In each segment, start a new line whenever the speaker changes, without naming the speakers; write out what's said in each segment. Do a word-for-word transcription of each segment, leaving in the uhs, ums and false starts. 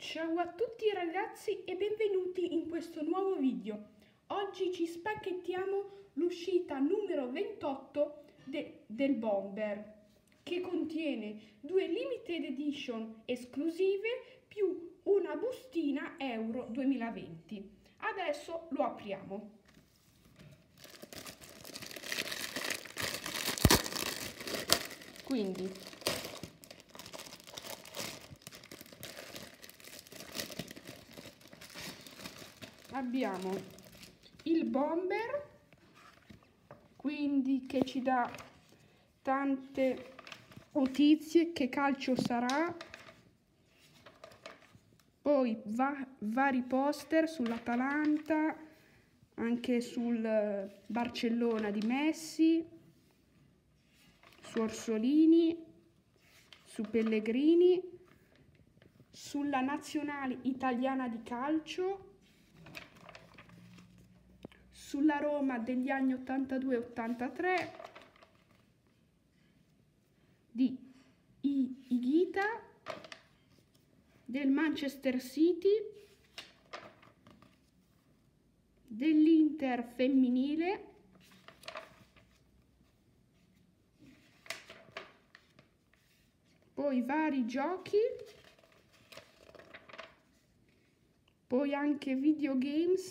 Ciao a tutti ragazzi e benvenuti in questo nuovo video. Oggi ci spacchettiamo l'uscita numero ventotto de del Bomber, che contiene due limited edition esclusive più una bustina Euro duemilaventi. Adesso lo apriamo. Quindi abbiamo il Bomber, quindi che ci dà tante notizie, che calcio sarà, poi va, vari poster sull'Atalanta, anche sul Barcellona di Messi, su Orsolini, su Pellegrini, sulla nazionale italiana di calcio, sulla Roma degli anni ottantadue ottantatré, di Higuita, del Manchester City, dell'Inter femminile, poi vari giochi, poi anche videogames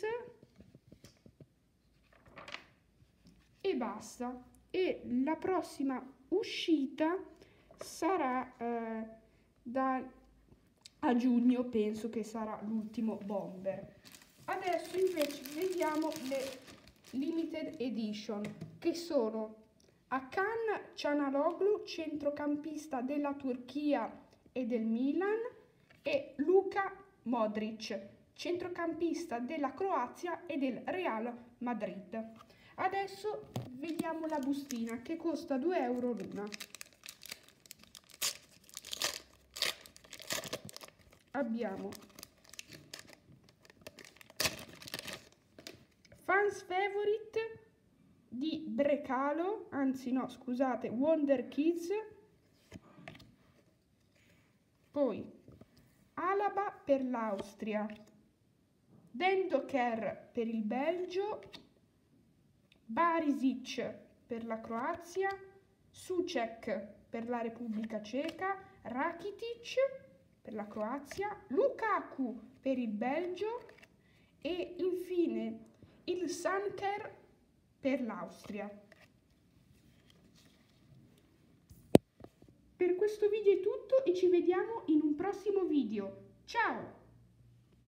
e basta. E la prossima uscita sarà eh, da a giugno, penso che sarà l'ultimo Bomber. Adesso invece vediamo le limited edition, che sono Hakan Çalhanoğlu, centrocampista della Turchia e del Milan, e Luka Modric, centrocampista della Croazia e del Real Madrid. Adesso vediamo la bustina, che costa due euro l'una. Abbiamo Fans Favorite di Brecalo, anzi no, scusate, Wonder Kids, poi Alaba per l'Austria, Dendoker per il Belgio, Barisic per la Croazia, Souček per la Repubblica Ceca, Rakitic per la Croazia, Lukaku per il Belgio e infine il Sanker per l'Austria. Per questo video è tutto e ci vediamo in un prossimo video. Ciao!